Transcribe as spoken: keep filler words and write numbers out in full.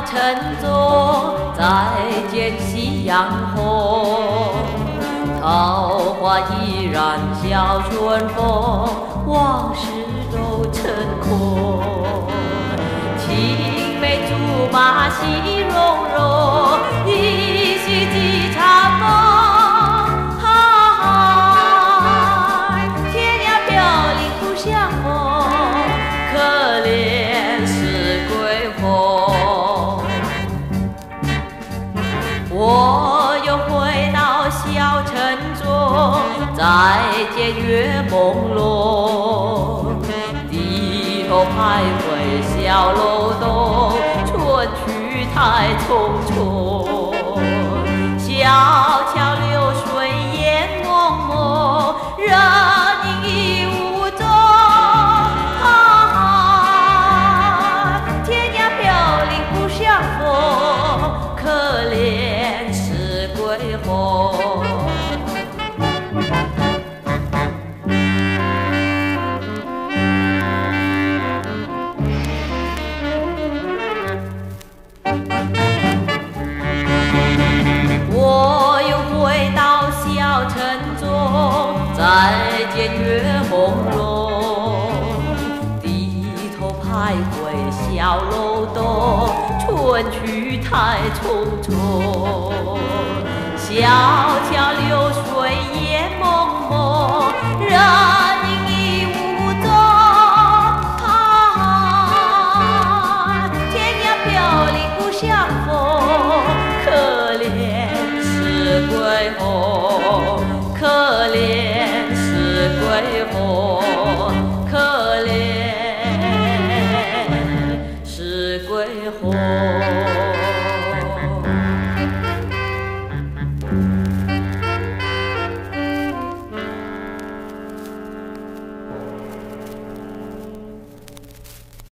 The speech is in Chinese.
小城中，再见夕阳红。桃花依然笑春风，往事都成空。青梅竹马喜融融，一袭几场梦。 我又回到小城中，再见月朦胧，低头徘徊小楼东，春去太匆匆。小桥流水烟蒙蒙，人影已无踪。啊，天涯飘零不相逢，可怜。 归鸿，我又回到小城中，再见月朦胧，低头徘徊小楼东，春去太匆匆。 小桥流